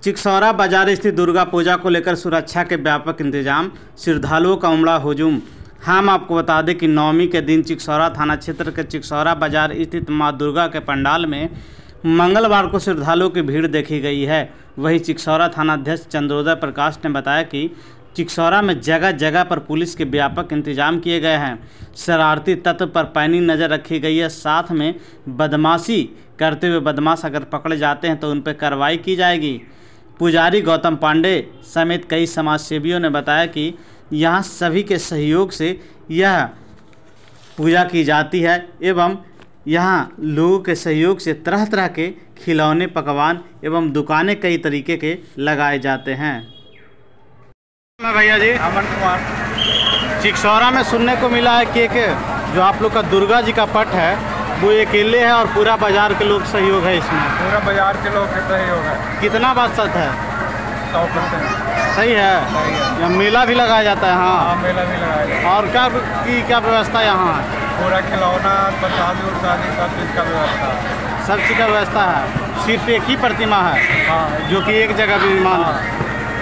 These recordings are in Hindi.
चिकसौरा बाजार स्थित दुर्गा पूजा को लेकर सुरक्षा के व्यापक इंतजाम, श्रद्धालुओं का उमड़ा हुजूम। हम आपको बता दें कि नवमी के दिन चिकसौरा थाना क्षेत्र के चिकसौरा बाजार स्थित मां दुर्गा के पंडाल में मंगलवार को श्रद्धालुओं की भीड़ देखी गई है। वहीं चिकसौरा थानाध्यक्ष चंद्रोदय प्रकाश ने बताया कि चिकसौरा में जगह जगह पर पुलिस के व्यापक इंतजाम किए गए हैं। शरारती तत्व पर पैनी नज़र रखी गई है। साथ में बदमाशी करते हुए बदमाश अगर पकड़े जाते हैं तो उन पर कार्रवाई की जाएगी। पुजारी गौतम पांडे समेत कई समाजसेवियों ने बताया कि यहाँ सभी के सहयोग से यह पूजा की जाती है एवं यहाँ लोगों के सहयोग से तरह तरह के खिलौने, पकवान एवं दुकानें कई तरीके के लगाए जाते हैं। भैया जी, अमन कुमार। चिकसौरा में सुनने को मिला है कि एक जो आप लोग का दुर्गा जी का पट है वो अकेले है और पूरा बाजार के लोग सहयोग है इसमें। पूरा बाजार के लोग का सहयोग है। कितना बात सच है? 100% सही है। यहाँ मेला भी लगाया जाता है। हाँ, मेला भी लगाया जाता है। और क्या व्यवस्था यहाँ है? पूरा खिलौना, प्रसादी उरसादी सब चीज़ का व्यवस्था है। सब चीज़ का व्यवस्था है। सिर्फ एक ही प्रतिमा है। हाँ, जो कि एक जगह विराजमान है।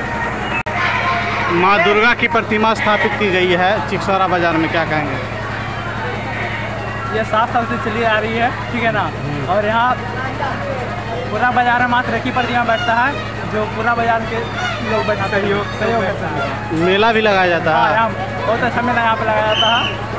माँ दुर्गा की प्रतिमा स्थापित की गई है चिकसौरा बाजार में, क्या कहेंगे? ये 7 साल से चली आ रही है, ठीक है ना। और यहाँ पूरा बाजार में मात्र एक ही प्रतिमा बैठता है जो पूरा बाजार के लोग बैठा सहयोग करते हैं। मेला भी लगाया जाता है। हाँ, बहुत अच्छा मेला यहाँ पे लगाया जाता है।